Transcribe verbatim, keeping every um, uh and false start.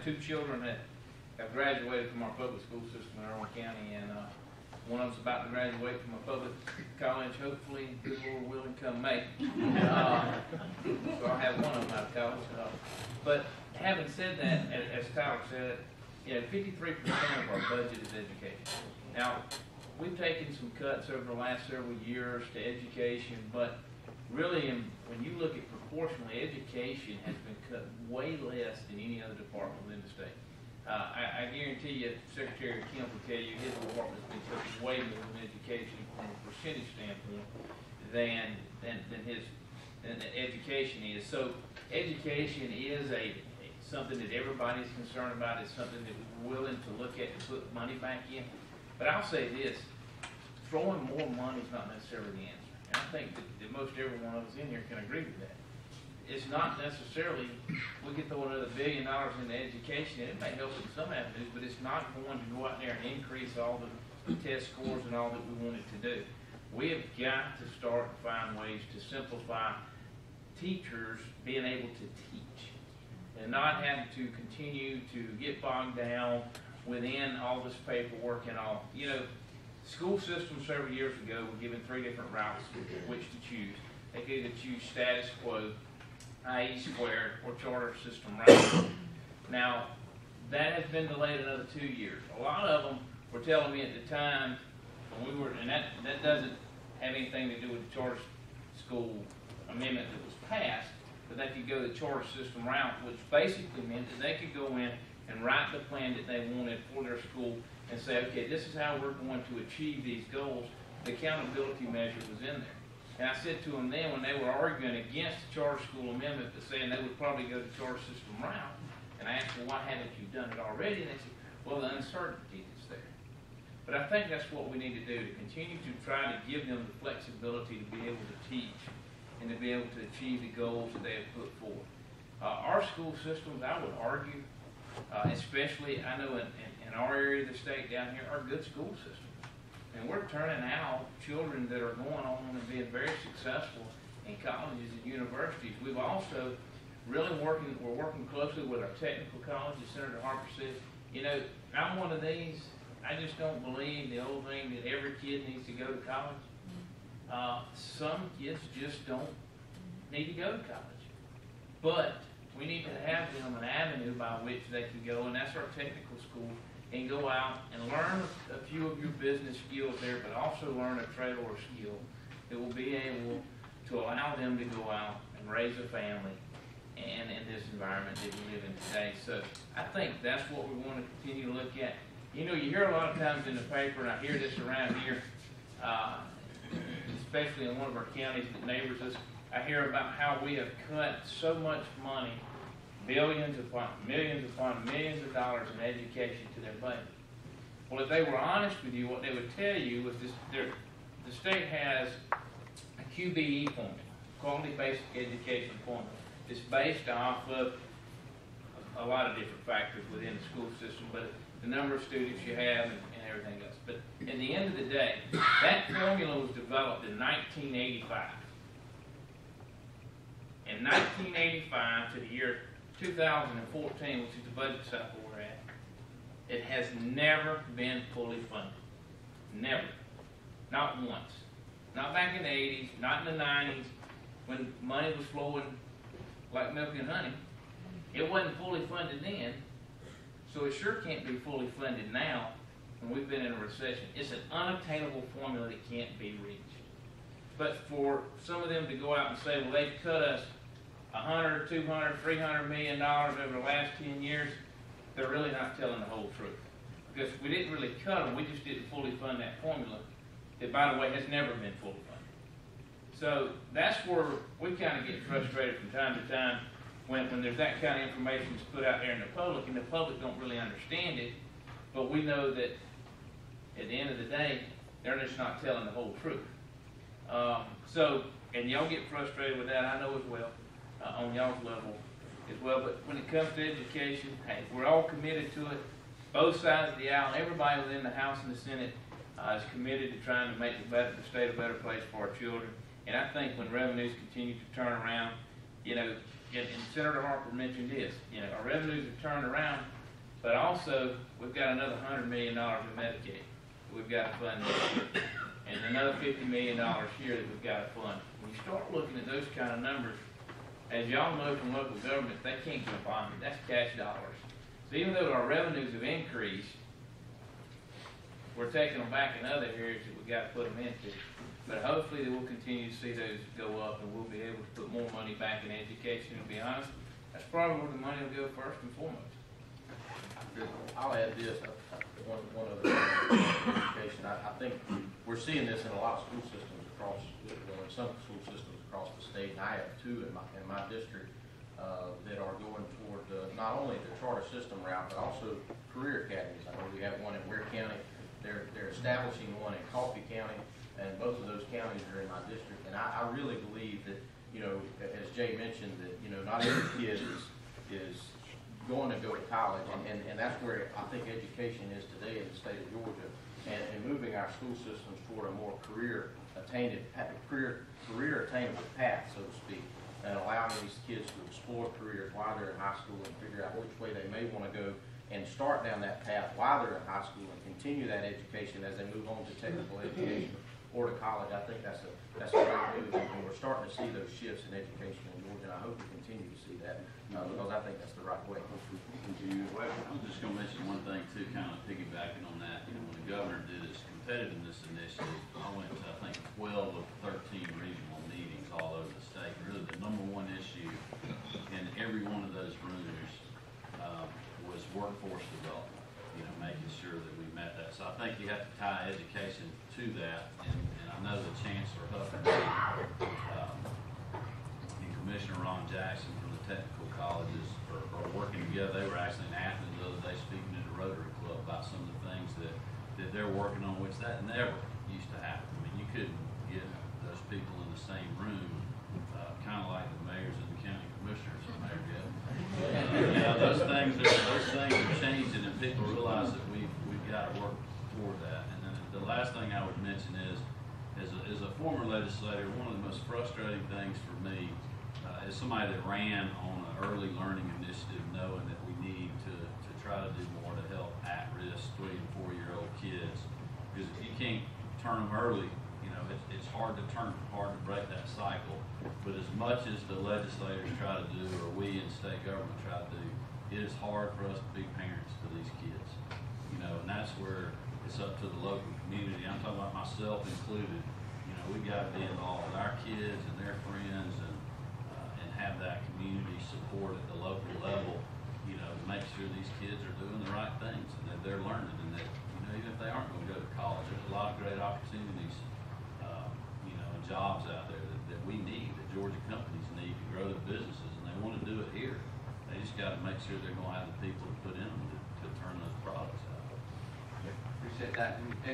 two children that have graduated from our public school system in Irwin County, and uh, one of them's about to graduate from a public college, hopefully, good Lord willing, come May. Uh, so I'll have one of them out of college. Uh, but having said that, as, as Tyler said, you know, fifty-three percent of our budget is education. Now, we've taken some cuts over the last several years to education, but really, in, when you look at proportionally, education has been cut way less than any other department within the state. Uh, I, I guarantee you, Secretary Kemp will tell you his department's been cutting way more in education from a percentage standpoint than than, than his than the education is. So, education is a something that everybody's concerned about. It's something that we're willing to look at and put money back in. But I'll say this: throwing more money is not necessarily the answer. And I think that, that most every one of us in here can agree with that. It's not necessarily, we could throw another billion dollars into education, and it may help in some avenues, but it's not going to go out there and increase all the test scores and all that we want it to do. We have got to start to find ways to simplify teachers being able to teach and not having to continue to get bogged down within all this paperwork and all. You know, school systems several years ago were given three different routes which to choose. They could either choose status quo, I E squared, or charter system route. Now, that has been delayed another two years. A lot of them were telling me at the time when we were, and that, that doesn't have anything to do with the charter school amendment that was passed, but they could go the charter system route, which basically meant that they could go in and write the plan that they wanted for their school and say, okay, this is how we're going to achieve these goals. The accountability measure was in there. And I said to them then, when they were arguing against the charter school amendment, but saying they would probably go the charter system route, and I asked, well, why haven't you done it already? And they said, well, the uncertainty is there. But I think that's what we need to do, to continue to try to give them the flexibility to be able to teach and to be able to achieve the goals that they have put forward. Uh, our school systems, I would argue, uh, especially, I know in, in, in our area of the state down here, are good school systems. And we're turning out children that are going on and being very successful in colleges and universities. We've also really working, we're working closely with our technical colleges. Senator Harper said, you know, I'm one of these, I just don't believe the old thing that every kid needs to go to college. Uh, some kids just don't need to go to college. But we need to have them an avenue by which they can go, and that's our technical school, and go out and learn a few of your business skills there, but also learn a trade or a skill that will be able to allow them to go out and raise a family and in this environment that we live in today. So I think that's what we want to continue to look at. You know, you hear a lot of times in the paper, and I hear this around here, uh, especially in one of our counties that neighbors us, I hear about how we have cut so much money, billions upon millions upon millions of dollars in education to their budget. Well, if they were honest with you, what they would tell you was this: the state has a Q B E formula, quality basic education formula. It's based off of a lot of different factors within the school system, but the number of students you have and, and everything else. But at the end of the day, that formula was developed in nineteen eighty-five. In nineteen eighty-five to the year two thousand fourteen, which is the budget cycle we're at, it has never been fully funded. Never. Not once. Not back in the eighties, not in the nineties, when money was flowing like milk and honey. It wasn't fully funded then, so it sure can't be fully funded now when we've been in a recession. It's an unattainable formula that can't be reached. But for some of them to go out and say, well, they've cut us a hundred, two hundred, three hundred million dollars over the last ten years, they're really not telling the whole truth. Because we didn't really cut them, we just didn't fully fund that formula that, by the way, has never been fully funded. So that's where we kind of get frustrated from time to time when, when there's that kind of information that's put out there in the public, and the public don't really understand it, but we know that at the end of the day, they're just not telling the whole truth. Um, so, and y'all get frustrated with that, I know as well, uh, on y'all's level as well, but when it comes to education, hey, we're all committed to it, both sides of the aisle, everybody within the House and the Senate uh, is committed to trying to make the, better, the state a better place for our children. And I think when revenues continue to turn around, you know, and, and Senator Harper mentioned this, you know, our revenues have turned around, but also, we've got another hundred million dollars in Medicaid that we've got to fund this year, and another fifty million dollars here that we've got to fund. When you start looking at those kind of numbers, as y'all know from local government, they can't keep on it. That's cash dollars. So even though our revenues have increased, we're taking them back in other areas that we've got to put them into. But hopefully they will continue to see those go up, and we'll be able to put more money back in education. And to be honest, that's probably where the money will go first and foremost. I'll add this, uh, one, one other education. I, I think we're seeing this in a lot of school systems across, well, in some school systems across the state, and I have two in my, in my district, uh, that are going toward the, not only the charter system route, but also career academies. I know we have one in Ware County. They're, they're establishing one in Coffee County, and both of those counties are in my district. And I, I really believe that, you know, as Jay mentioned, that, you know, not every kid is, is going to go to college, and, and, and that's where I think education is today in the state of Georgia, and, and moving our school systems toward a more career attained, career, career attainable path, so to speak, and allowing these kids to explore careers while they're in high school and figure out which way they may want to go, and start down that path while they're in high school and continue that education as they move on to technical education or to college. I think that's a that's a great move, and we're starting to see those shifts in education in Georgia, and I hope we continue to see that, uh, because I think that's the right way. Well, I'm just gonna mention one thing too, kind of piggybacking on that. You know, when the governor did his competitiveness initiative, I went to, I think, twelve of thirteen regional meetings all over the state. Really, the number one issue in every one of those rooms um, was workforce development. You know, making sure that we met that. So I think you have to tie education to that, and, and I know the Chancellor Huffman um, and Commissioner Ron Jackson from the technical colleges are, are working together. They were actually in Athens the other day speaking at the Rotary Club about some of the things that, that they're working on, which that never used to happen. I mean, you couldn't get those people in the same room, uh, kind of like the mayors and the county commissioners, Mayor Gibb. Uh, you know, those things are those things are changing, and people realize that we've we've got to work toward that. And then the last thing I would mention is, as a, as a former legislator, one of the most frustrating things for me, uh, as somebody that ran on an early learning initiative, knowing that we need to to try to do more to help at-risk three and four-year-old kids, because if you can't turn them early, you know, it's, it's hard to turn, hard to break that cycle. But as much as the legislators try to do, or we in state government try to do, it is hard for us to be parents to these kids. You know, and that's where it's up to the local community. I'm talking about myself included. You know, we got to be involved with our kids and their friends, and uh, and have that community support at the local level. You know, to make sure these kids are doing the right things and that they're learning, and that, you know, even if they aren't going to go to college, there's a lot of great opportunities, um, you know, and jobs out there that, that we need, that Georgia companies need to grow their businesses, and they want to do it here. They just got to make sure they're going to have the people to put in them to, to turn those products out. Appreciate that.